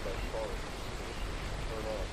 that car. Turn off.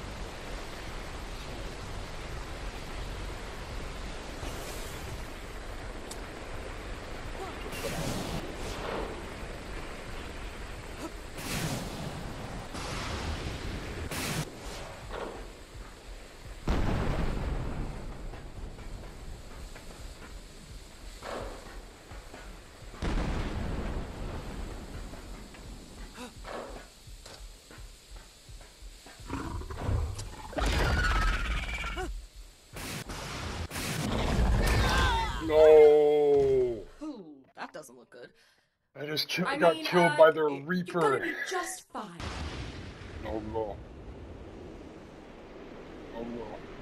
No! Ooh, that doesn't look good. I just got killed by the Reaper. You're gonna be just fine. No go. No go.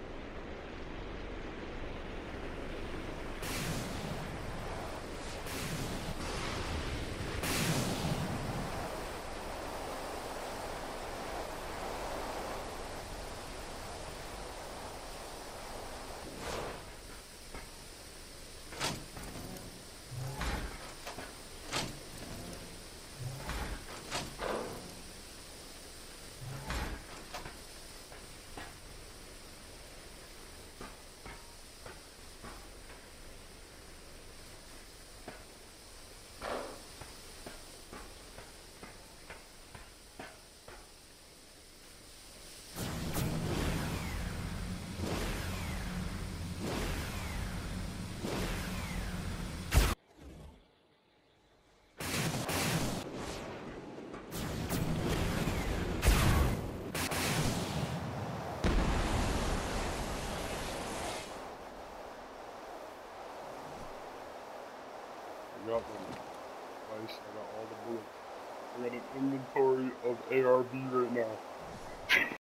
I got them. Nice, I got all the bullets. I got an inventory of ARB right now.